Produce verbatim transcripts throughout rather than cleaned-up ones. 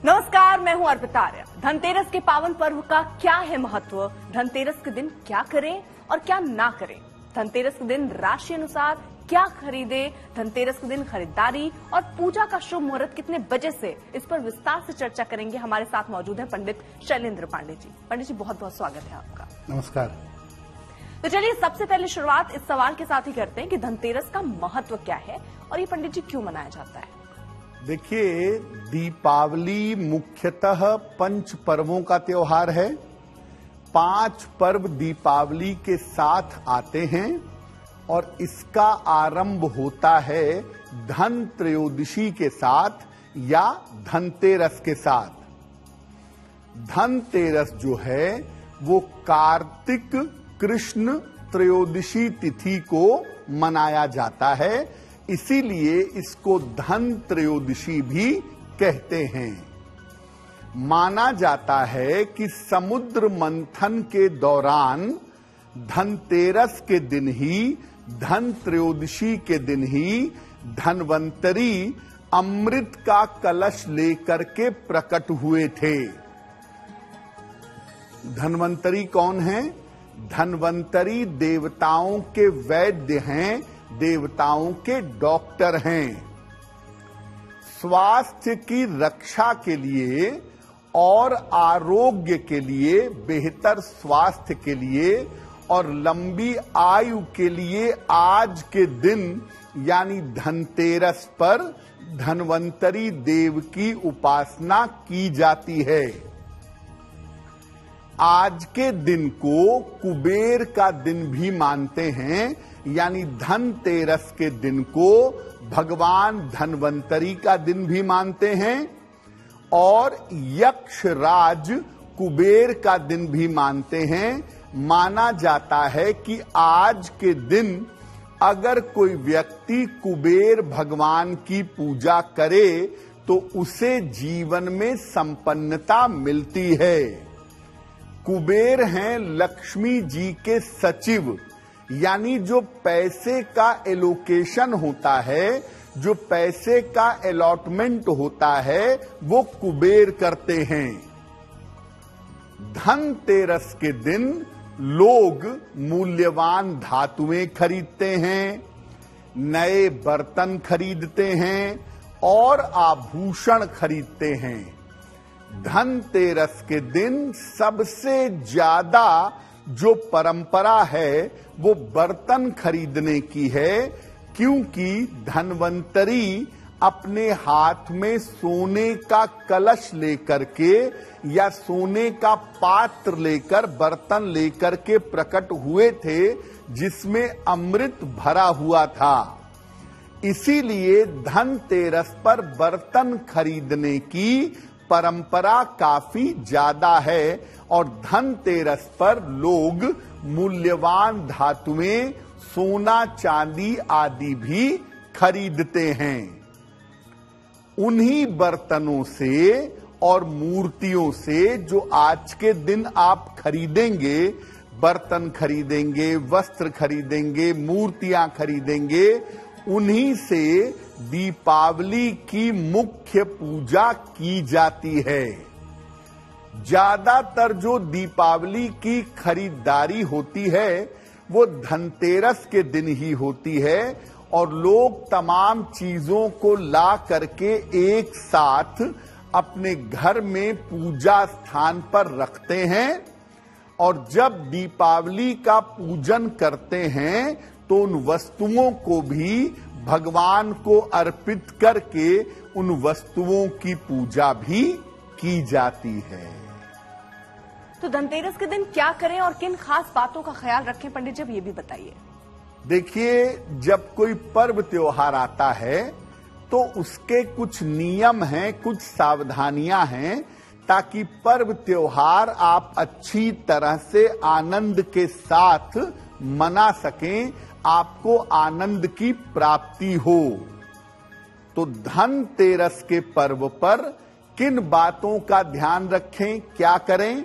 नमस्कार, मैं हूं अर्पिता आर्य। धनतेरस के पावन पर्व का क्या है महत्व? धनतेरस के दिन क्या करें और क्या ना करें? धनतेरस के दिन राशि अनुसार क्या खरीदे? धनतेरस के दिन खरीदारी और पूजा का शुभ मुहूर्त कितने बजे से? इस पर विस्तार से चर्चा करेंगे। हमारे साथ मौजूद है पंडित शैलेंद्र पांडे जी। पंडित जी, बहुत बहुत स्वागत है आपका। नमस्कार। तो चलिए सबसे पहले शुरुआत इस सवाल के साथ ही करते हैं कि धनतेरस का महत्व क्या है और ये पंडित जी क्यों मनाया जाता है? देखिए, दीपावली मुख्यतः पंच पर्वों का त्योहार है। पांच पर्व दीपावली के साथ आते हैं और इसका आरंभ होता है धन त्रयोदशी के साथ या धनतेरस के साथ। धनतेरस जो है वो कार्तिक कृष्ण त्रयोदशी तिथि को मनाया जाता है, इसीलिए इसको धन त्रयोदशी भी कहते हैं। माना जाता है कि समुद्र मंथन के दौरान धनतेरस के दिन ही, धन त्रयोदशी के दिन ही धन्वंतरी अमृत का कलश लेकर के प्रकट हुए थे। धन्वंतरी कौन है? धन्वंतरी देवताओं के वैद्य हैं, देवताओं के डॉक्टर हैं। स्वास्थ्य की रक्षा के लिए और आरोग्य के लिए, बेहतर स्वास्थ्य के लिए और लंबी आयु के लिए आज के दिन यानी धनतेरस पर धन्वंतरी देव की उपासना की जाती है। आज के दिन को कुबेर का दिन भी मानते हैं, यानी धनतेरस के दिन को भगवान धन्वंतरी का दिन भी मानते हैं और यक्षराज कुबेर का दिन भी मानते हैं। माना जाता है कि आज के दिन अगर कोई व्यक्ति कुबेर भगवान की पूजा करे तो उसे जीवन में संपन्नता मिलती है। कुबेर हैं लक्ष्मी जी के सचिव, यानी जो पैसे का एलोकेशन होता है, जो पैसे का अलॉटमेंट होता है, वो कुबेर करते हैं। धनतेरस के दिन लोग मूल्यवान धातुएं खरीदते हैं, नए बर्तन खरीदते हैं और आभूषण खरीदते हैं। धनतेरस के दिन सबसे ज्यादा जो परंपरा है वो बर्तन खरीदने की है, क्योंकि धन्वंतरी अपने हाथ में सोने का कलश लेकर के या सोने का पात्र लेकर, बर्तन लेकर के प्रकट हुए थे जिसमें अमृत भरा हुआ था। इसीलिए धनतेरस पर बर्तन खरीदने की परंपरा काफी ज्यादा है और धनतेरस पर लोग मूल्यवान धातुएं, सोना चांदी आदि भी खरीदते हैं। उन्हीं बर्तनों से और मूर्तियों से जो आज के दिन आप खरीदेंगे, बर्तन खरीदेंगे, वस्त्र खरीदेंगे, मूर्तियां खरीदेंगे, उन्हीं से दीपावली की मुख्य पूजा की जाती है। ज्यादातर जो दीपावली की खरीदारी होती है वो धनतेरस के दिन ही होती है और लोग तमाम चीजों को ला करके एक साथ अपने घर में पूजा स्थान पर रखते हैं और जब दीपावली का पूजन करते हैं तो उन वस्तुओं को भी भगवान को अर्पित करके उन वस्तुओं की पूजा भी की जाती है। तो धनतेरस के दिन क्या करें और किन खास बातों का ख्याल रखें पंडित जी, ये भी बताइए। देखिए, जब कोई पर्व त्योहार आता है तो उसके कुछ नियम हैं, कुछ सावधानियां हैं, ताकि पर्व त्योहार आप अच्छी तरह से आनंद के साथ मना सकें, आपको आनंद की प्राप्ति हो। तो धनतेरस के पर्व पर किन बातों का ध्यान रखें, क्या करें?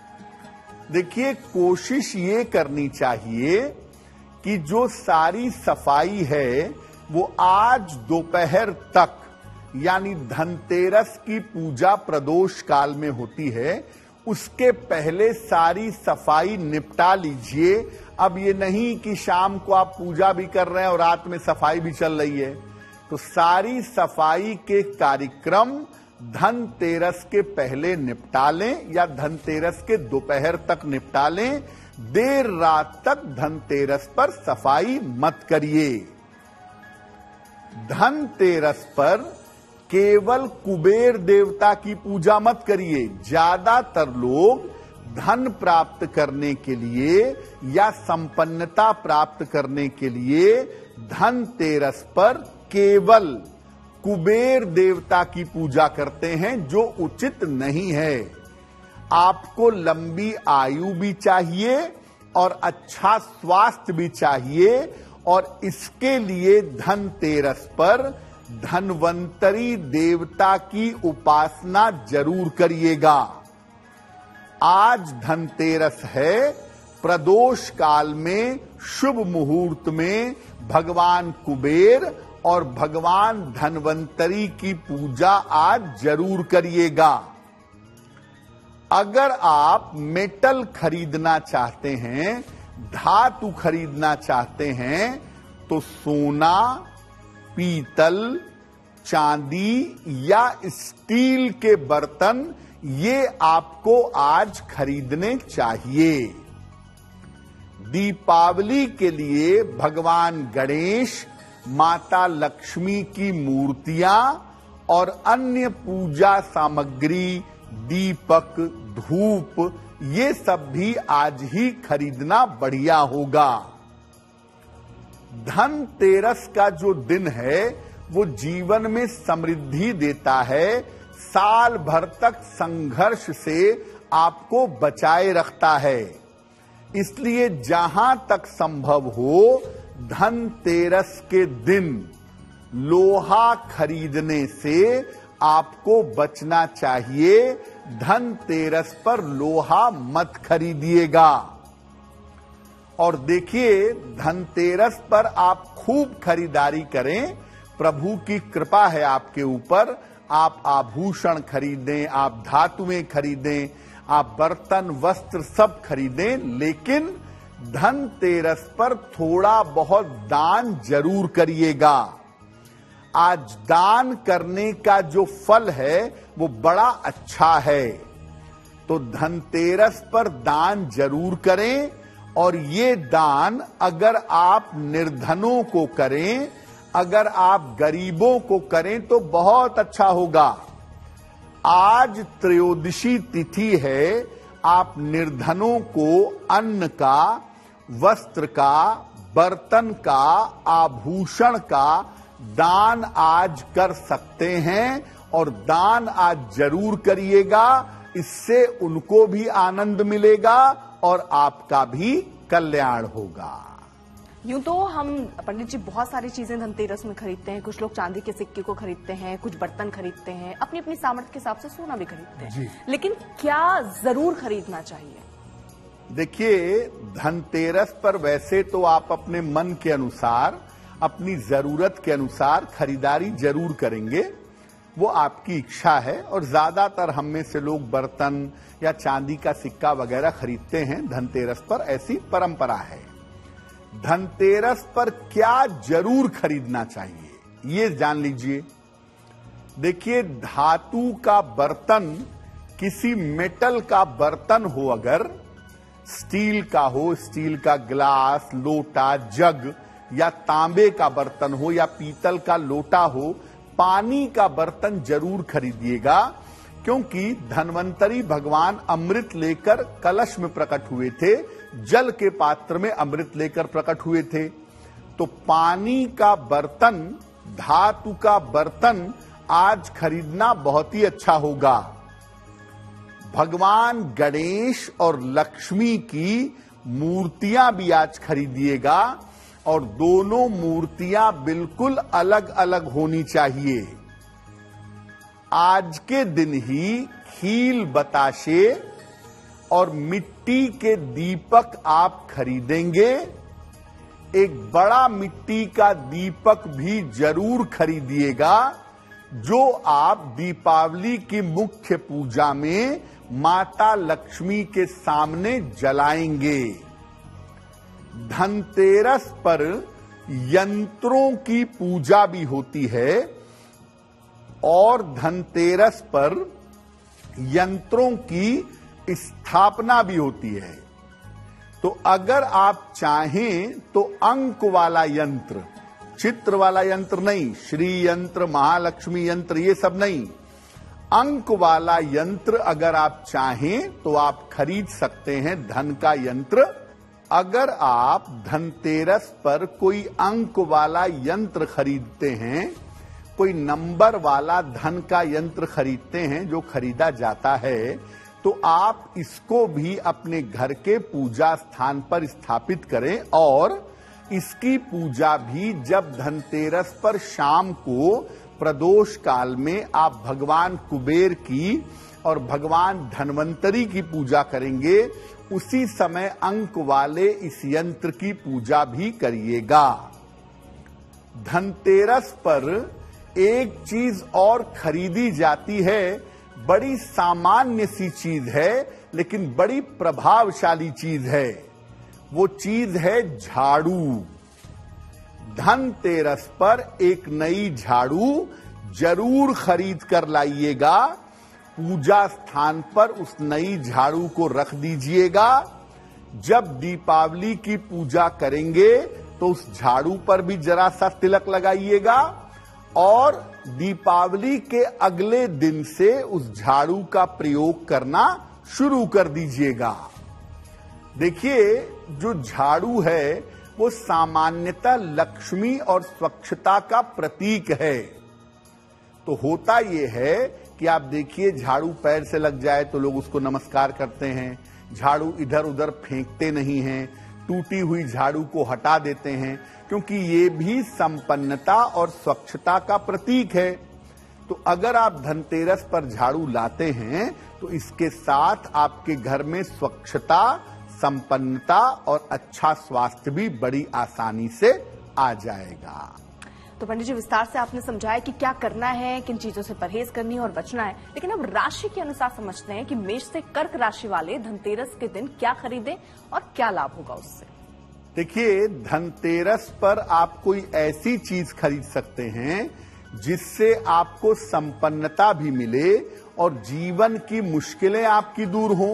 देखिए, कोशिश ये करनी चाहिए कि जो सारी सफाई है वो आज दोपहर तक यानी धनतेरस की पूजा प्रदोष काल में होती है, उसके पहले सारी सफाई निपटा लीजिए। अब ये नहीं कि शाम को आप पूजा भी कर रहे हैं और रात में सफाई भी चल रही है, तो सारी सफाई के कार्यक्रम धनतेरस के पहले निपटा लें या धनतेरस के दोपहर तक निपटा लें। देर रात तक धनतेरस पर सफाई मत करिए। धनतेरस पर केवल कुबेर देवता की पूजा मत करिए। ज्यादातर लोग धन प्राप्त करने के लिए या संपन्नता प्राप्त करने के लिए धनतेरस पर केवल कुबेर देवता की पूजा करते हैं, जो उचित नहीं है। आपको लंबी आयु भी चाहिए और अच्छा स्वास्थ्य भी चाहिए, और इसके लिए धनतेरस पर धन्वंतरी देवता की उपासना जरूर करिएगा। आज धनतेरस है, प्रदोष काल में शुभ मुहूर्त में भगवान कुबेर और भगवान धन्वंतरी की पूजा आज जरूर करिएगा। अगर आप मेटल खरीदना चाहते हैं, धातु खरीदना चाहते हैं, तो सोना, पीतल, चांदी या स्टील के बर्तन ये आपको आज खरीदने चाहिए। दीपावली के लिए भगवान गणेश, माता लक्ष्मी की मूर्तियां और अन्य पूजा सामग्री, दीपक, धूप, ये सब भी आज ही खरीदना बढ़िया होगा। धनतेरस का जो दिन है वो जीवन में समृद्धि देता है, साल भर तक संघर्ष से आपको बचाए रखता है। इसलिए जहां तक संभव हो धनतेरस के दिन लोहा खरीदने से आपको बचना चाहिए। धनतेरस पर लोहा मत खरीदिएगा। और देखिए, धनतेरस पर आप खूब खरीदारी करें। प्रभु की कृपा है आपके ऊपर। आप आभूषण खरीदें, आप धातुएं खरीदें, आप बर्तन, वस्त्र सब खरीदें, लेकिन धनतेरस पर थोड़ा बहुत दान जरूर करिएगा। आज दान करने का जो फल है वो बड़ा अच्छा है, तो धनतेरस पर दान जरूर करें। और ये दान अगर आप निर्धनों को करें, अगर आप गरीबों को करें तो बहुत अच्छा होगा। आज त्रयोदशी तिथि है, आप निर्धनों को अन्न का, वस्त्र का, बर्तन का, आभूषण का दान आज कर सकते हैं, और दान आज जरूर करिएगा। इससे उनको भी आनंद मिलेगा और आपका भी कल्याण होगा। यूं तो हम पंडित जी बहुत सारी चीजें धनतेरस में खरीदते हैं। कुछ लोग चांदी के सिक्के को खरीदते हैं, कुछ बर्तन खरीदते हैं, अपनी अपनी सामर्थ्य के हिसाब से सोना भी खरीदते हैं। लेकिन क्या जरूर खरीदना चाहिए? देखिए, धनतेरस पर वैसे तो आप अपने मन के अनुसार, अपनी जरूरत के अनुसार खरीदारी जरूर करेंगे, वो आपकी इच्छा है। और ज्यादातर हम में से लोग बर्तन या चांदी का सिक्का वगैरह खरीदते हैं धनतेरस पर, ऐसी परंपरा है। धनतेरस पर क्या जरूर खरीदना चाहिए ये जान लीजिए। देखिए, धातु का बर्तन, किसी मेटल का बर्तन हो, अगर स्टील का हो, स्टील का गिलास, लोटा, जग, या तांबे का बर्तन हो या पीतल का लोटा हो, पानी का बर्तन जरूर खरीदिएगा। क्योंकि धन्वंतरी भगवान अमृत लेकर कलश में प्रकट हुए थे, जल के पात्र में अमृत लेकर प्रकट हुए थे। तो पानी का बर्तन, धातु का बर्तन आज खरीदना बहुत ही अच्छा होगा। भगवान गणेश और लक्ष्मी की मूर्तियां भी आज खरीदिएगा, और दोनों मूर्तियां बिल्कुल अलग अलग होनी चाहिए। आज के दिन ही खील बताशे और मिट्टी के दीपक आप खरीदेंगे। एक बड़ा मिट्टी का दीपक भी जरूर खरीदिएगा, जो आप दीपावली की मुख्य पूजा में माता लक्ष्मी के सामने जलाएंगे। धनतेरस पर यंत्रों की पूजा भी होती है और धनतेरस पर यंत्रों की स्थापना भी होती है। तो अगर आप चाहें तो अंक वाला यंत्र, चित्र वाला यंत्र नहीं, श्री यंत्र, महालक्ष्मी यंत्र, ये सब नहीं, अंक वाला यंत्र अगर आप चाहें तो आप खरीद सकते हैं धन का यंत्र। अगर आप धनतेरस पर कोई अंक वाला यंत्र खरीदते हैं, कोई नंबर वाला धन का यंत्र खरीदते हैं जो खरीदा जाता है, तो आप इसको भी अपने घर के पूजा स्थान पर स्थापित करें और इसकी पूजा भी जब धनतेरस पर शाम को प्रदोष काल में आप भगवान कुबेर की और भगवान धन्वंतरी की पूजा करेंगे, उसी समय अंक वाले इस यंत्र की पूजा भी करिएगा। धनतेरस पर एक चीज और खरीदी जाती है, बड़ी सामान्य सी चीज है लेकिन बड़ी प्रभावशाली चीज है। वो चीज है झाड़ू। धनतेरस पर एक नई झाड़ू जरूर खरीद कर लाइएगा। पूजा स्थान पर उस नई झाड़ू को रख दीजिएगा। जब दीपावली की पूजा करेंगे तो उस झाड़ू पर भी जरा सा तिलक लगाइएगा और दीपावली के अगले दिन से उस झाड़ू का प्रयोग करना शुरू कर दीजिएगा। देखिए, जो झाड़ू है वो सामान्यतः लक्ष्मी और स्वच्छता का प्रतीक है। तो होता यह है कि आप देखिए, झाड़ू पैर से लग जाए तो लोग उसको नमस्कार करते हैं, झाड़ू इधर उधर फेंकते नहीं हैं, टूटी हुई झाड़ू को हटा देते हैं, क्योंकि ये भी संपन्नता और स्वच्छता का प्रतीक है। तो अगर आप धनतेरस पर झाड़ू लाते हैं तो इसके साथ आपके घर में स्वच्छता, संपन्नता और अच्छा स्वास्थ्य भी बड़ी आसानी से आ जाएगा। तो पंडित जी, विस्तार से आपने समझाया कि क्या करना है, किन चीजों से परहेज करनी है और बचना है, लेकिन अब राशि के अनुसार समझते हैं कि मेष से कर्क राशि वाले धनतेरस के दिन क्या खरीदें और क्या लाभ होगा उससे। देखिए, धनतेरस पर आप कोई ऐसी चीज खरीद सकते हैं जिससे आपको संपन्नता भी मिले और जीवन की मुश्किलें आपकी दूर हों।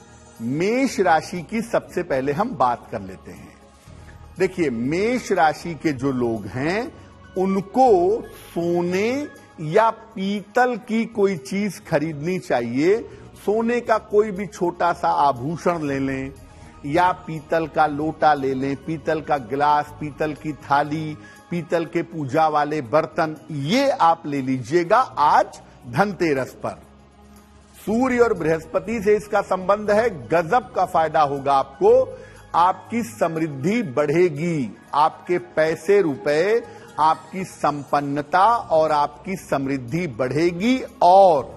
मेष राशि की सबसे पहले हम बात कर लेते हैं। देखिए, मेष राशि के जो लोग हैं उनको सोने या पीतल की कोई चीज खरीदनी चाहिए। सोने का कोई भी छोटा सा आभूषण ले लें या पीतल का लोटा ले लें, पीतल का गिलास, पीतल की थाली, पीतल के पूजा वाले बर्तन, ये आप ले लीजिएगा आज धनतेरस पर। सूर्य और बृहस्पति से इसका संबंध है, गजब का फायदा होगा आपको। आपकी समृद्धि बढ़ेगी, आपके पैसे रुपए, आपकी संपन्नता और आपकी समृद्धि बढ़ेगी और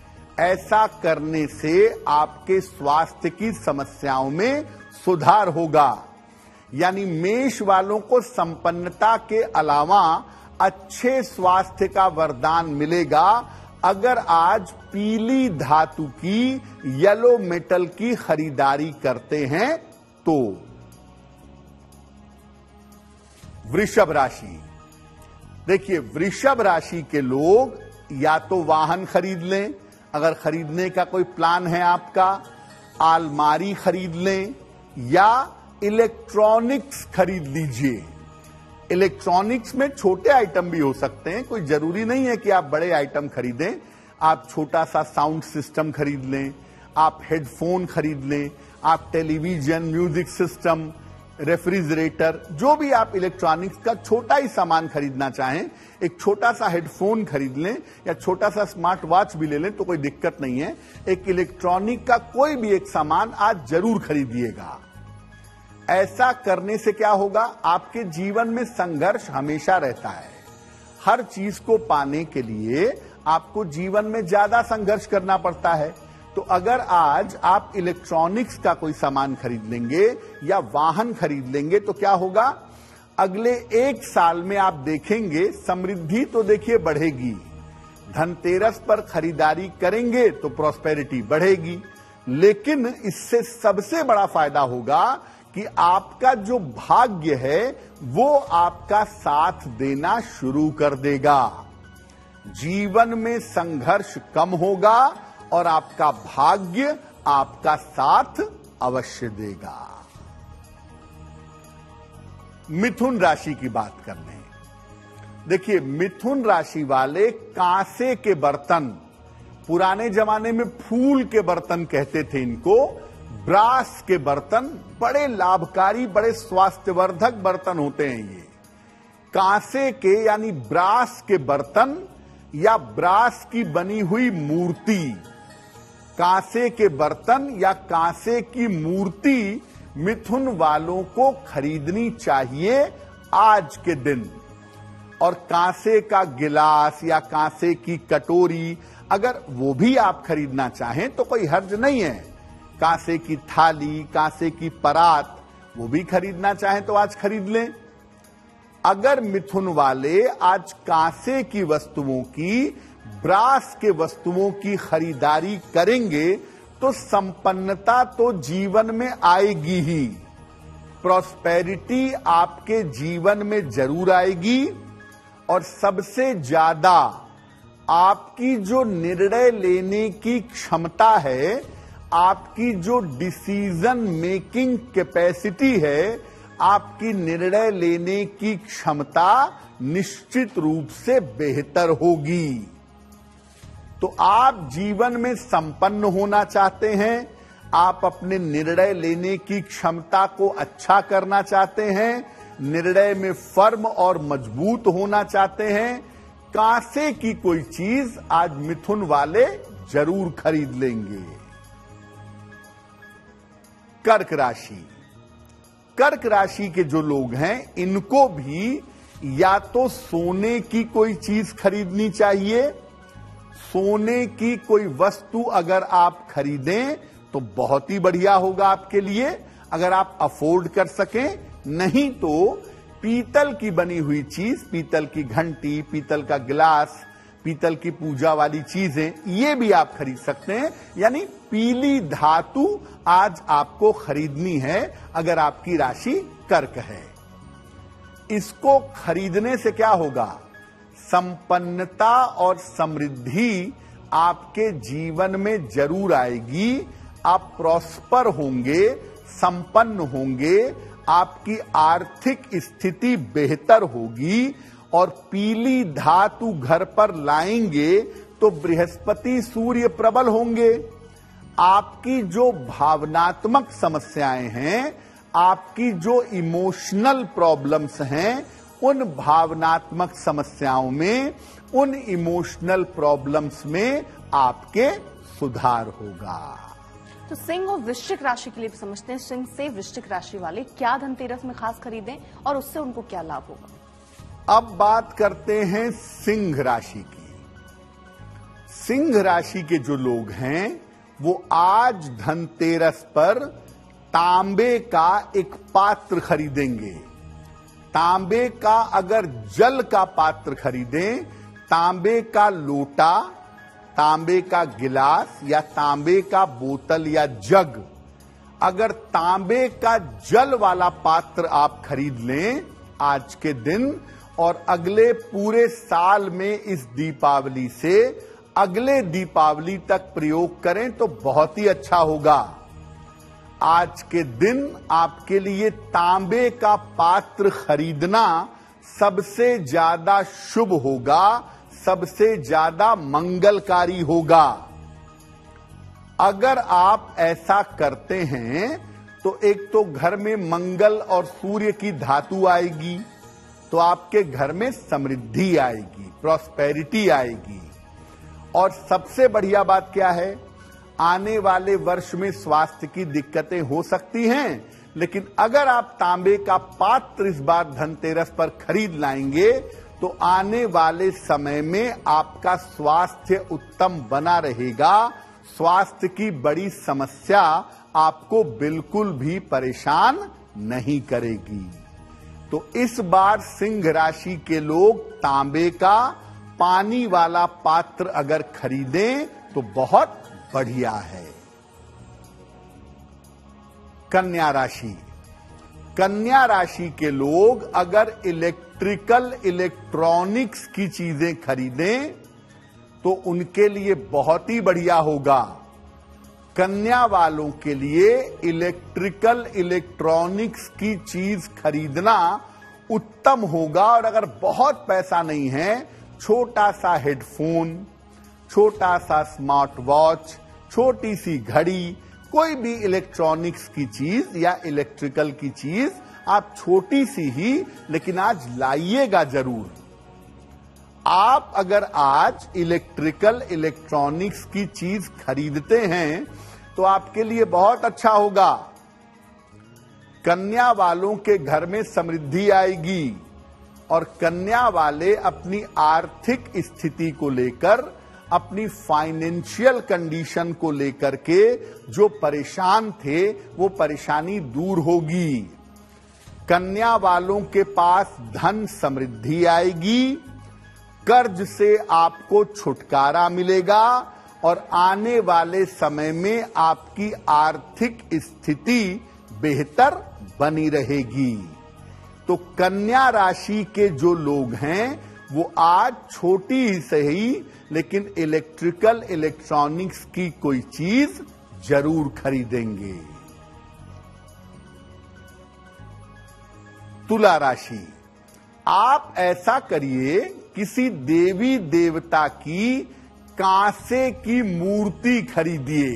ऐसा करने से आपके स्वास्थ्य की समस्याओं में सुधार होगा। यानी मेष वालों को संपन्नता के अलावा अच्छे स्वास्थ्य का वरदान मिलेगा अगर आज पीली धातु की, येलो मेटल की खरीदारी करते हैं तो। वृषभ राशि, देखिए, वृषभ राशि के लोग या तो वाहन खरीद लें, अगर खरीदने का कोई प्लान है आपका, अलमारी खरीद लें या इलेक्ट्रॉनिक्स खरीद लीजिए। इलेक्ट्रॉनिक्स में छोटे आइटम भी हो सकते हैं, कोई जरूरी नहीं है कि आप बड़े आइटम खरीदें। आप छोटा सा साउंड सिस्टम खरीद लें, आप हेडफोन खरीद लें, आप टेलीविजन, म्यूजिक सिस्टम, रेफ्रिजरेटर, जो भी आप इलेक्ट्रॉनिक्स का छोटा ही सामान खरीदना चाहें, एक छोटा सा हेडफोन खरीद लें या छोटा सा स्मार्ट वॉच भी ले लें तो कोई दिक्कत नहीं है। एक इलेक्ट्रॉनिक का कोई भी एक सामान आज जरूर खरीदिएगा। ऐसा करने से क्या होगा, आपके जीवन में संघर्ष हमेशा रहता है। हर चीज को पाने के लिए आपको जीवन में ज्यादा संघर्ष करना पड़ता है। तो अगर आज आप इलेक्ट्रॉनिक्स का कोई सामान खरीद लेंगे या वाहन खरीद लेंगे तो क्या होगा, अगले एक साल में आप देखेंगे समृद्धि तो देखिए बढ़ेगी, धनतेरस पर खरीदारी करेंगे तो प्रॉस्पेरिटी बढ़ेगी, लेकिन इससे सबसे बड़ा फायदा होगा कि आपका जो भाग्य है वो आपका साथ देना शुरू कर देगा। जीवन में संघर्ष कम होगा और आपका भाग्य आपका साथ अवश्य देगा। मिथुन राशि की बात कर लें। देखिए, मिथुन राशि वाले कांसे के बर्तन, पुराने जमाने में फूल के बर्तन कहते थे इनको, ब्रास के बर्तन बड़े लाभकारी, बड़े स्वास्थ्यवर्धक बर्तन होते हैं ये। कांसे के यानी ब्रास के बर्तन या ब्रास की बनी हुई मूर्ति, कांसे के बर्तन या कांसे की मूर्ति मिथुन वालों को खरीदनी चाहिए आज के दिन। और कांसे का गिलास या कांसे की कटोरी अगर वो भी आप खरीदना चाहें तो कोई हर्ज नहीं है। कांसे की थाली, कांसे की परात, वो भी खरीदना चाहें तो आज खरीद लें। अगर मिथुन वाले आज कांसे की वस्तुओं की, ब्रास के वस्तुओं की खरीदारी करेंगे तो संपन्नता तो जीवन में आएगी ही, प्रॉस्पेरिटी आपके जीवन में जरूर आएगी। और सबसे ज्यादा आपकी जो निर्णय लेने की क्षमता है, आपकी जो डिसीजन मेकिंग कैपेसिटी है, आपकी निर्णय लेने की क्षमता निश्चित रूप से बेहतर होगी। तो आप जीवन में संपन्न होना चाहते हैं, आप अपने निर्णय लेने की क्षमता को अच्छा करना चाहते हैं, निर्णय में फर्म और मजबूत होना चाहते हैं, कांसे की कोई चीज आज मिथुन वाले जरूर खरीद लेंगे। कर्क राशि, कर्क राशि के जो लोग हैं इनको भी या तो सोने की कोई चीज खरीदनी चाहिए, सोने की कोई वस्तु अगर आप खरीदें तो बहुत ही बढ़िया होगा आपके लिए, अगर आप अफोर्ड कर सकें। नहीं तो पीतल की बनी हुई चीज, पीतल की घंटी, पीतल का गिलास, पीतल की पूजा वाली चीजें, ये भी आप खरीद सकते हैं। यानी पीली धातु आज आपको खरीदनी है अगर आपकी राशि कर्क है। इसको खरीदने से क्या होगा? संपन्नता और समृद्धि आपके जीवन में जरूर आएगी। आप प्रॉस्पर होंगे, संपन्न होंगे, आपकी आर्थिक स्थिति बेहतर होगी। और पीली धातु घर पर लाएंगे तो बृहस्पति सूर्य प्रबल होंगे। आपकी जो भावनात्मक समस्याएं हैं, आपकी जो इमोशनल प्रॉब्लम्स हैं, उन भावनात्मक समस्याओं में, उन इमोशनल प्रॉब्लम्स में आपके सुधार होगा। तो सिंह और वृश्चिक राशि के लिए समझते हैं, सिंह से वृश्चिक राशि वाले क्या धनतेरस में खास खरीदें और उससे उनको क्या लाभ होगा। अब बात करते हैं सिंह राशि की। सिंह राशि के जो लोग हैं वो आज धनतेरस पर तांबे का एक पात्र खरीदेंगे। तांबे का अगर जल का पात्र खरीदें, तांबे का लोटा, तांबे का गिलास या तांबे का बोतल या जग, अगर तांबे का जल वाला पात्र आप खरीद लें आज के दिन और अगले पूरे साल में इस दीपावली से अगले दीपावली तक प्रयोग करें तो बहुत ही अच्छा होगा। आज के दिन आपके लिए तांबे का पात्र खरीदना सबसे ज्यादा शुभ होगा, सबसे ज्यादा मंगलकारी होगा। अगर आप ऐसा करते हैं तो एक तो घर में मंगल और सूर्य की धातु आएगी, तो आपके घर में समृद्धि आएगी, प्रॉस्पेरिटी आएगी। और सबसे बढ़िया बात क्या है, आने वाले वर्ष में स्वास्थ्य की दिक्कतें हो सकती हैं, लेकिन अगर आप तांबे का पात्र इस बार धनतेरस पर खरीद लाएंगे तो आने वाले समय में आपका स्वास्थ्य उत्तम बना रहेगा। स्वास्थ्य की बड़ी समस्या आपको बिल्कुल भी परेशान नहीं करेगी। तो इस बार सिंह राशि के लोग तांबे का पानी वाला पात्र अगर खरीदें तो बहुत बढ़िया है। कन्या राशि, कन्या राशि के लोग अगर इलेक्ट्रिकल इलेक्ट्रॉनिक्स की चीजें खरीदें तो उनके लिए बहुत ही बढ़िया होगा। कन्या वालों के लिए इलेक्ट्रिकल इलेक्ट्रॉनिक्स की चीज खरीदना उत्तम होगा। और अगर बहुत पैसा नहीं है, छोटा सा हेडफोन, छोटा सा स्मार्ट वॉच, छोटी सी घड़ी, कोई भी इलेक्ट्रॉनिक्स की चीज या इलेक्ट्रिकल की चीज आप छोटी सी ही लेकिन आज लाइएगा जरूर। आप अगर आज इलेक्ट्रिकल इलेक्ट्रॉनिक्स की चीज खरीदते हैं तो आपके लिए बहुत अच्छा होगा। कन्या वालों के घर में समृद्धि आएगी और कन्या वाले अपनी आर्थिक स्थिति को लेकर, अपनी फाइनेंशियल कंडीशन को लेकर के जो परेशान थे वो परेशानी दूर होगी। कन्या वालों के पास धन समृद्धि आएगी, कर्ज से आपको छुटकारा मिलेगा और आने वाले समय में आपकी आर्थिक स्थिति बेहतर बनी रहेगी। तो कन्या राशि के जो लोग हैं वो आज छोटी ही सही लेकिन इलेक्ट्रिकल इलेक्ट्रॉनिक्स की कोई चीज जरूर खरीदेंगे। तुला राशि, आप ऐसा करिए, किसी देवी देवता की कांसे की मूर्ति खरीदिए।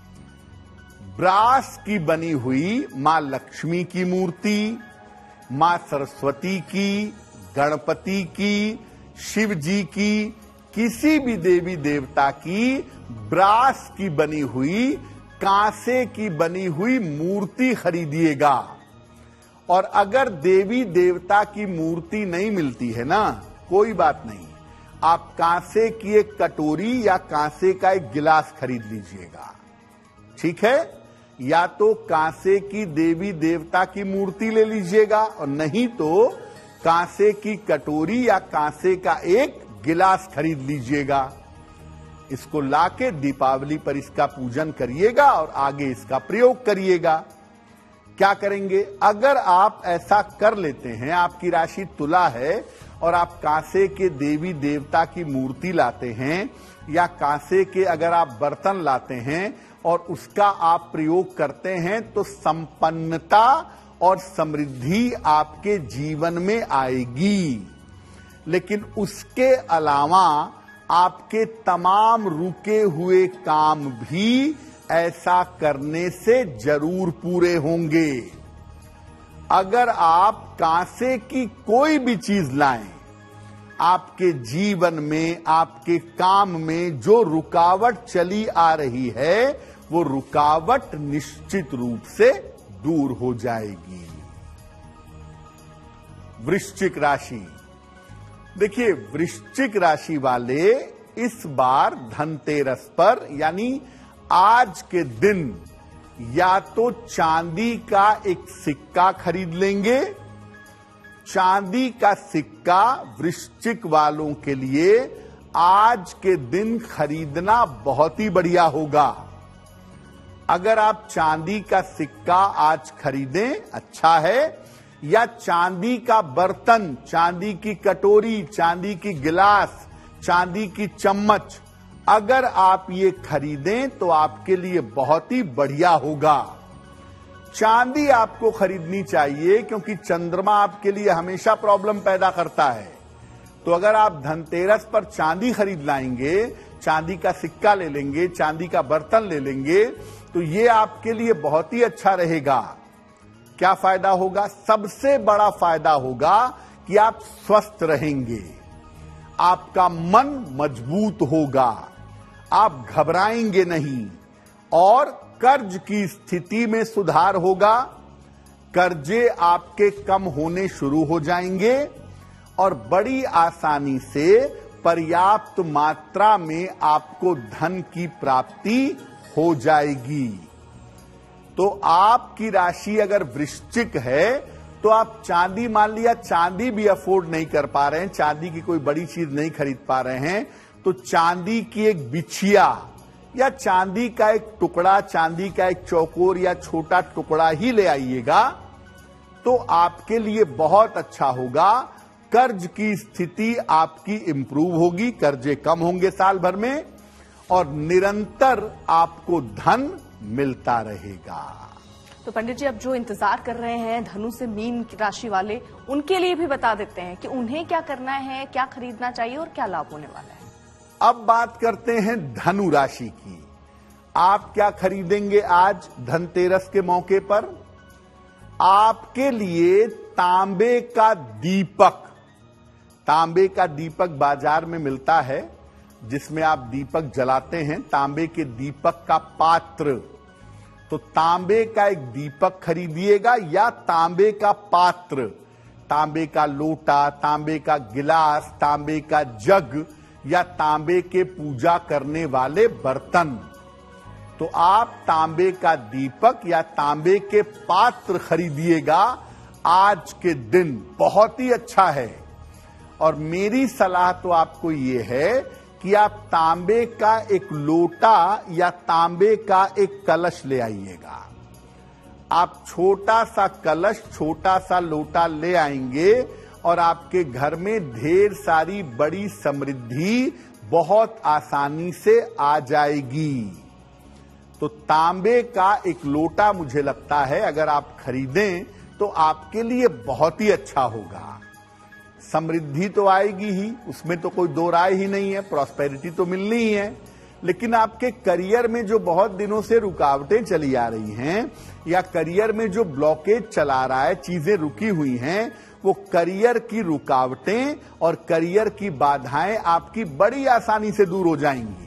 ब्रास की बनी हुई मां लक्ष्मी की मूर्ति, मां सरस्वती की, गणपति की, शिव जी की, किसी भी देवी देवता की ब्रास की बनी हुई, कांसे की बनी हुई मूर्ति खरीदिएगा। और अगर देवी देवता की मूर्ति नहीं मिलती है ना, कोई बात नहीं, आप कांसे की एक कटोरी या कांसे का एक गिलास खरीद लीजिएगा। ठीक है, या तो कांसे की देवी देवता की मूर्ति ले लीजिएगा और नहीं तो कांसे की कटोरी या कांसे का एक गिलास खरीद लीजिएगा। इसको लाके दीपावली पर इसका पूजन करिएगा और आगे इसका प्रयोग करिएगा। क्या करेंगे? अगर आप ऐसा कर लेते हैं, आपकी राशि तुला है और आप कांसे के देवी देवता की मूर्ति लाते हैं या कांसे के अगर आप बर्तन लाते हैं और उसका आप प्रयोग करते हैं तो संपन्नता और समृद्धि आपके जीवन में आएगी। लेकिन उसके अलावा आपके तमाम रुके हुए काम भी ऐसा करने से जरूर पूरे होंगे। अगर आप कांसे की कोई भी चीज लाएं, आपके जीवन में, आपके काम में जो रुकावट चली आ रही है वो रुकावट निश्चित रूप से दूर हो जाएगी। वृश्चिक राशि, देखिए वृश्चिक राशि वाले इस बार धनतेरस पर यानी आज के दिन या तो चांदी का एक सिक्का खरीद लेंगे। चांदी का सिक्का वृश्चिक वालों के लिए आज के दिन खरीदना बहुत ही बढ़िया होगा। अगर आप चांदी का सिक्का आज खरीदें अच्छा है, या चांदी का बर्तन, चांदी की कटोरी, चांदी की गिलास, चांदी की चम्मच अगर आप ये खरीदें तो आपके लिए बहुत ही बढ़िया होगा। चांदी आपको खरीदनी चाहिए क्योंकि चंद्रमा आपके लिए हमेशा प्रॉब्लम पैदा करता है। तो अगर आप धनतेरस पर चांदी खरीद लाएंगे, चांदी का सिक्का ले लेंगे, चांदी का बर्तन ले लेंगे, तो ये आपके लिए बहुत ही अच्छा रहेगा। क्या फायदा होगा? सबसे बड़ा फायदा होगा कि आप स्वस्थ रहेंगे, आपका मन मजबूत होगा, आप घबराएंगे नहीं और कर्ज की स्थिति में सुधार होगा। कर्जे आपके कम होने शुरू हो जाएंगे और बड़ी आसानी से पर्याप्त मात्रा में आपको धन की प्राप्ति हो जाएगी। तो आपकी राशि अगर वृश्चिक है तो आप चांदी, मान लिया चांदी भी अफोर्ड नहीं कर पा रहे हैं, चांदी की कोई बड़ी चीज नहीं खरीद पा रहे हैं, तो चांदी की एक बिछिया या चांदी का एक टुकड़ा, चांदी का एक चौकोर या छोटा टुकड़ा ही ले आइएगा, तो आपके लिए बहुत अच्छा होगा। कर्ज की स्थिति आपकी इंप्रूव होगी, कर्जे कम होंगे साल भर में, और निरंतर आपको धन मिलता रहेगा। तो पंडित जी, अब जो इंतजार कर रहे हैं धनु से मीन राशि वाले, उनके लिए भी बता देते हैं कि उन्हें क्या करना है, क्या खरीदना चाहिए और क्या लाभ होने वाला है। अब बात करते हैं धनु राशि की। आप क्या खरीदेंगे आज धनतेरस के मौके पर? आपके लिए तांबे का दीपक, तांबे का दीपक बाजार में मिलता है, जिसमें आप दीपक जलाते हैं, तांबे के दीपक का पात्र। तो तांबे का एक दीपक खरीदिएगा या तांबे का पात्र, तांबे का लोटा, तांबे का गिलास, तांबे का जग या तांबे के पूजा करने वाले बर्तन। तो आप तांबे का दीपक या तांबे के पात्र खरीदिएगा आज के दिन, बहुत ही अच्छा है। और मेरी सलाह तो आपको ये है कि आप तांबे का एक लोटा या तांबे का एक कलश ले आइएगा। आप छोटा सा कलश, छोटा सा लोटा ले आएंगे और आपके घर में ढेर सारी बड़ी समृद्धि बहुत आसानी से आ जाएगी। तो तांबे का एक लोटा मुझे लगता है अगर आप खरीदें तो आपके लिए बहुत ही अच्छा होगा। समृद्धि तो आएगी ही, उसमें तो कोई दो राय ही नहीं है, प्रॉस्पेरिटी तो मिलनी ही है। लेकिन आपके करियर में जो बहुत दिनों से रुकावटें चली आ रही हैं या करियर में जो ब्लॉकेज चला रहा है, चीजें रुकी हुई हैं, वो करियर की रुकावटें और करियर की बाधाएं आपकी बड़ी आसानी से दूर हो जाएंगी।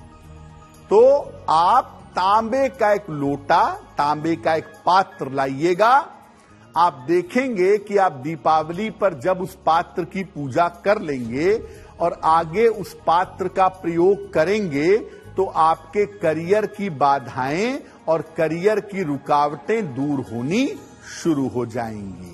तो आप तांबे का एक लोटा, तांबे का एक पात्र लाइएगा। आप देखेंगे कि आप दीपावली पर जब उस पात्र की पूजा कर लेंगे और आगे उस पात्र का प्रयोग करेंगे तो आपके करियर की बाधाएं और करियर की रुकावटें दूर होनी शुरू हो जाएंगी।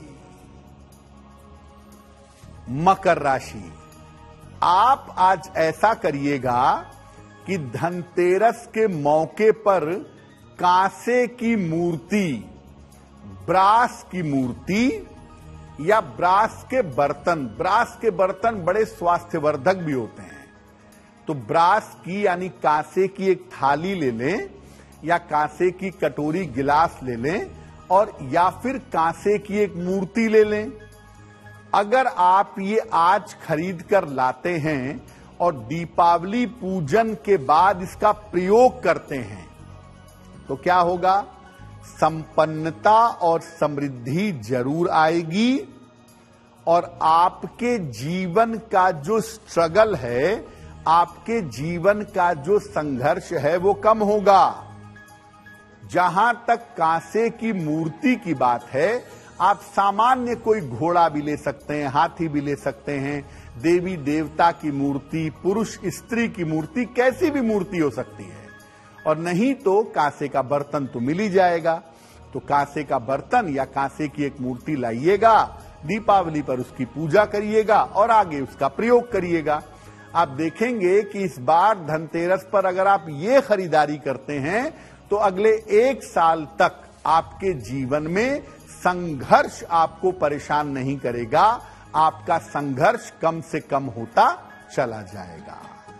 मकर राशि, आप आज ऐसा करिएगा कि धनतेरस के मौके पर कांसे की मूर्ति, ब्रास की मूर्ति या ब्रास के बर्तन, ब्रास के बर्तन बड़े स्वास्थ्यवर्धक भी होते हैं, तो ब्रास की यानी कांसे की एक थाली ले लें या कांसे की कटोरी गिलास ले लें और या फिर कांसे की एक मूर्ति ले लें। अगर आप ये आज खरीद कर लाते हैं और दीपावली पूजन के बाद इसका प्रयोग करते हैं तो क्या होगा? संपन्नता और समृद्धि जरूर आएगी और आपके जीवन का जो स्ट्रगल है, आपके जीवन का जो संघर्ष है वो कम होगा। जहां तक कांसे की मूर्ति की बात है, आप सामान्य कोई घोड़ा भी ले सकते हैं, हाथी भी ले सकते हैं, देवी देवता की मूर्ति, पुरुष स्त्री की मूर्ति, कैसी भी मूर्ति हो सकती है। और नहीं तो कांसे का बर्तन तो मिल ही जाएगा। तो कांसे का बर्तन या कांसे की एक मूर्ति लाइएगा, दीपावली पर उसकी पूजा करिएगा और आगे उसका प्रयोग करिएगा। आप देखेंगे कि इस बार धनतेरस पर अगर आप ये खरीदारी करते हैं तो अगले एक साल तक आपके जीवन में संघर्ष आपको परेशान नहीं करेगा, आपका संघर्ष कम से कम होता चला जाएगा।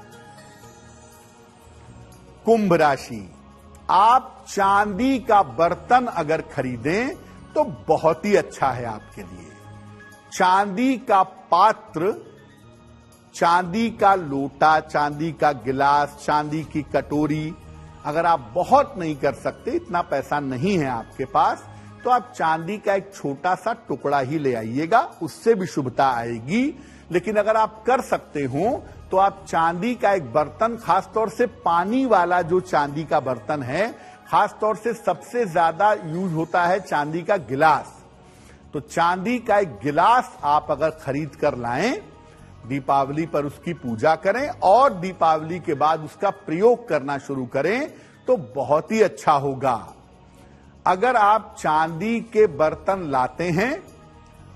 कुंभ राशि, आप चांदी का बर्तन अगर खरीदें तो बहुत ही अच्छा है आपके लिए। चांदी का पात्र, चांदी का लोटा, चांदी का गिलास, चांदी की कटोरी, अगर आप बहुत नहीं कर सकते, इतना पैसा नहीं है आपके पास, तो आप चांदी का एक छोटा सा टुकड़ा ही ले आइएगा, उससे भी शुभता आएगी। लेकिन अगर आप कर सकते हो तो आप चांदी का एक बर्तन, खासतौर से पानी वाला जो चांदी का बर्तन है, खासतौर से सबसे ज्यादा यूज होता है चांदी का गिलास। तो चांदी का एक गिलास आप अगर खरीद कर लाएं, दीपावली पर उसकी पूजा करें और दीपावली के बाद उसका प्रयोग करना शुरू करें तो बहुत ही अच्छा होगा। अगर आप चांदी के बर्तन लाते हैं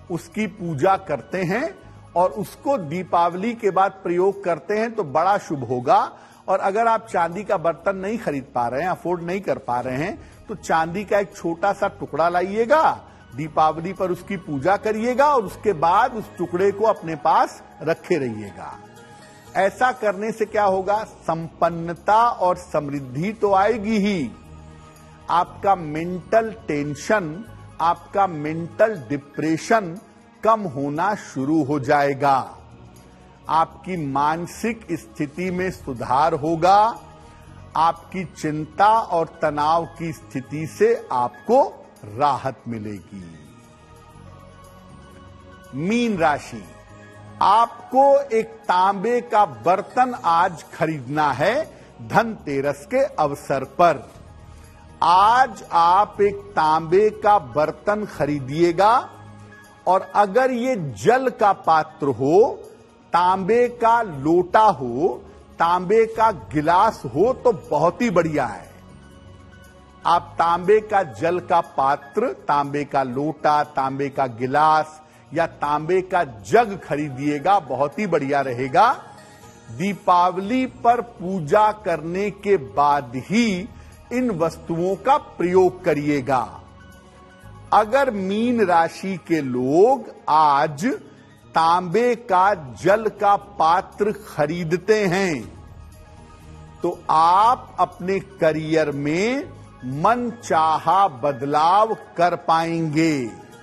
उसकी पूजा करते हैं और उसको दीपावली के बाद प्रयोग करते हैं तो बड़ा शुभ होगा। और अगर आप चांदी का बर्तन नहीं खरीद पा रहे हैं, अफोर्ड नहीं कर पा रहे हैं, तो चांदी का एक छोटा सा टुकड़ा लाइएगा, दीपावली पर उसकी पूजा करिएगा और उसके बाद उस टुकड़े को अपने पास रखे रहिएगा। ऐसा करने से क्या होगा, संपन्नता और समृद्धि तो आएगी ही, आपका मेंटल टेंशन, आपका मेंटल डिप्रेशन कम होना शुरू हो जाएगा, आपकी मानसिक स्थिति में सुधार होगा, आपकी चिंता और तनाव की स्थिति से आपको राहत मिलेगी। मीन राशि, आपको एक तांबे का बर्तन आज खरीदना है धनतेरस के अवसर पर। आज आप एक तांबे का बर्तन खरीदिएगा और अगर ये जल का पात्र हो, तांबे का लोटा हो, तांबे का गिलास हो तो बहुत ही बढ़िया है। आप तांबे का जल का पात्र, तांबे का लोटा, तांबे का गिलास या तांबे का जग खरीदिएगा, बहुत ही बढ़िया रहेगा। दीपावली पर पूजा करने के बाद ही इन वस्तुओं का प्रयोग करिएगा। अगर मीन राशि के लोग आज तांबे का जल का पात्र खरीदते हैं तो आप अपने करियर में मनचाहा बदलाव कर पाएंगे।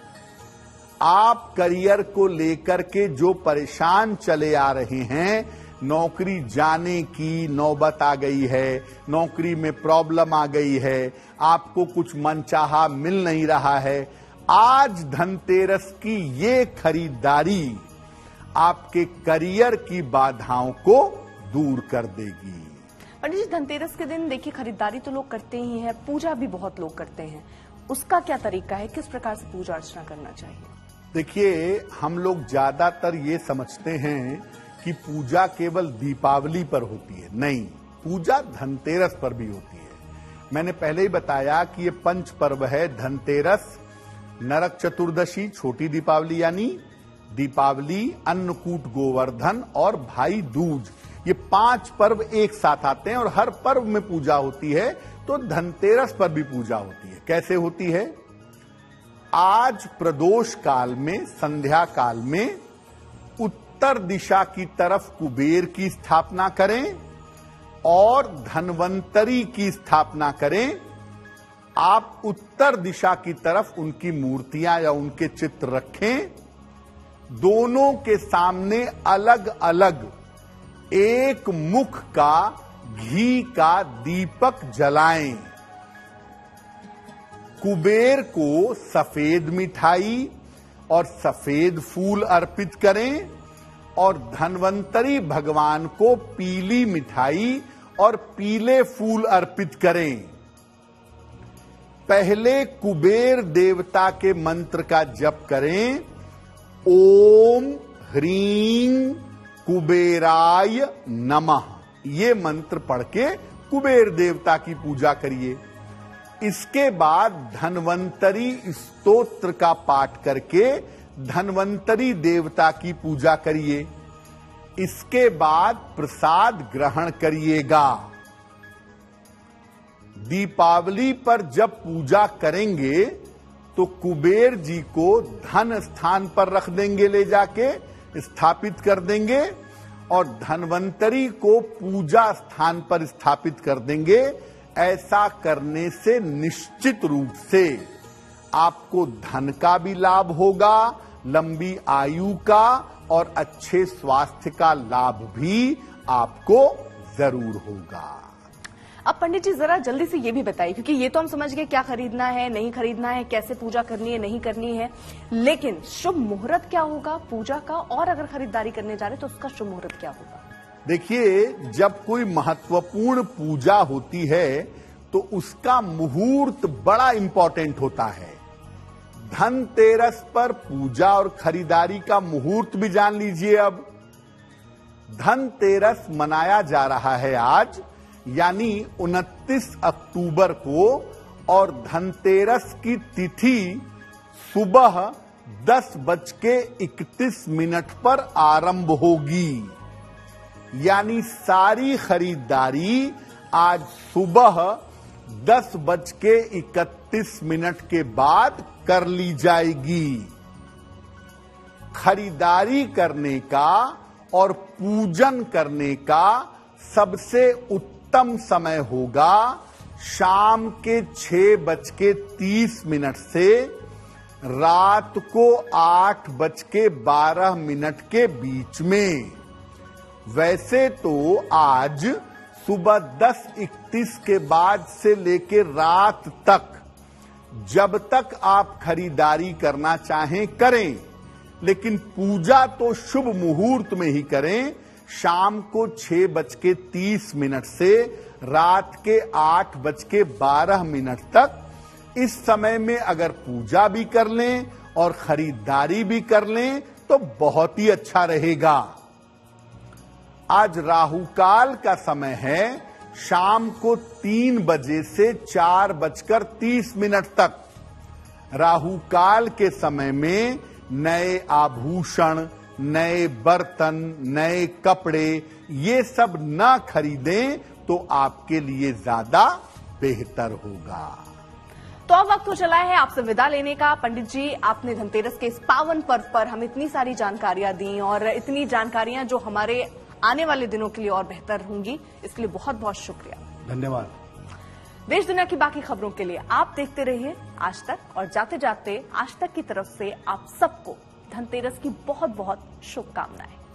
आप करियर को लेकर के जो परेशान चले आ रहे हैं, नौकरी जाने की नौबत आ गई है, नौकरी में प्रॉब्लम आ गई है, आपको कुछ मनचाहा मिल नहीं रहा है, आज धनतेरस की ये खरीदारी आपके करियर की बाधाओं को दूर कर देगी। पंडित जी, धनतेरस के दिन देखिए खरीदारी तो लोग करते ही हैं, पूजा भी बहुत लोग करते हैं, उसका क्या तरीका है, किस प्रकार से पूजा अर्चना करना चाहिए? देखिए, हम लोग ज्यादातर ये समझते हैं कि पूजा केवल दीपावली पर होती है। नहीं, पूजा धनतेरस पर भी होती है। मैंने पहले ही बताया कि ये पंच पर्व है, धनतेरस, नरक चतुर्दशी छोटी दीपावली यानी दीपावली, अन्नकूट गोवर्धन और भाई दूज, ये पांच पर्व एक साथ आते हैं और हर पर्व में पूजा होती है। तो धनतेरस पर भी पूजा होती है। कैसे होती है? आज प्रदोष काल में, संध्या काल में उत्तर दिशा की तरफ कुबेर की स्थापना करें और धनवंतरी की स्थापना करें। आप उत्तर दिशा की तरफ उनकी मूर्तियां या उनके चित्र रखें। दोनों के सामने अलग अलग एक मुख का घी का दीपक जलाएं। कुबेर को सफेद मिठाई और सफेद फूल अर्पित करें और धनवंतरी भगवान को पीली मिठाई और पीले फूल अर्पित करें। पहले कुबेर देवता के मंत्र का जप करें, ओम ह्रीं कुबेराय नमः। ये मंत्र पढ़ के कुबेर देवता की पूजा करिए। इसके बाद धनवंतरी स्तोत्र का पाठ करके धनवंतरी देवता की पूजा करिए। इसके बाद प्रसाद ग्रहण करिएगा। दीपावली पर जब पूजा करेंगे तो कुबेर जी को धन स्थान पर रख देंगे, ले जाके स्थापित कर देंगे और धनवंतरी को पूजा स्थान पर स्थापित कर देंगे। ऐसा करने से निश्चित रूप से आपको धन का भी लाभ होगा, लंबी आयु का और अच्छे स्वास्थ्य का लाभ भी आपको जरूर होगा। अब पंडित जी जरा जल्दी से ये भी बताइए, क्योंकि ये तो हम समझ गए क्या खरीदना है, नहीं खरीदना है, कैसे पूजा करनी है, नहीं करनी है, लेकिन शुभ मुहूर्त क्या होगा पूजा का, और अगर खरीदारी करने जा रहे तो उसका शुभ मुहूर्त क्या होगा? देखिए, जब कोई महत्वपूर्ण पूजा होती है तो उसका मुहूर्त बड़ा इंपॉर्टेंट होता है। धनतेरस पर पूजा और खरीदारी का मुहूर्त भी जान लीजिए। अब धनतेरस मनाया जा रहा है आज, यानी उनतीस अक्टूबर को, और धनतेरस की तिथि सुबह दस बज के इकतीस मिनट पर आरंभ होगी। यानी सारी खरीदारी आज सुबह दस बज के इकतीस मिनट के बाद कर ली जाएगी। खरीदारी करने का और पूजन करने का सबसे उत्तम समय होगा शाम के छह बज के तीस मिनट से रात को आठ बज के बारह मिनट के बीच में। वैसे तो आज सुबह दस इकतीस के बाद से लेकर रात तक जब तक आप खरीदारी करना चाहें करें, लेकिन पूजा तो शुभ मुहूर्त में ही करें। शाम को छह बज के तीस मिनट से रात के आठ बज के बारह मिनट तक, इस समय में अगर पूजा भी कर लें और खरीदारी भी कर लें तो बहुत ही अच्छा रहेगा। आज राहु काल का समय है शाम को तीन बजे से चार बजकर तीस मिनट तक। राहु काल के समय में नए आभूषण, नए बर्तन, नए कपड़े ये सब ना खरीदें तो आपके लिए ज्यादा बेहतर होगा। तो अब वक्त हो चला है आपसे विदा लेने का। पंडित जी, आपने धनतेरस के इस पावन पर्व पर हमें इतनी सारी जानकारियां दी और इतनी जानकारियां जो हमारे आने वाले दिनों के लिए और बेहतर होंगी, इसके लिए बहुत बहुत शुक्रिया। धन्यवाद। देश दुनिया की बाकी खबरों के लिए आप देखते रहिए आज तक, और जाते जाते आज तक की तरफ से आप सबको धनतेरस की बहुत बहुत शुभकामनाएं।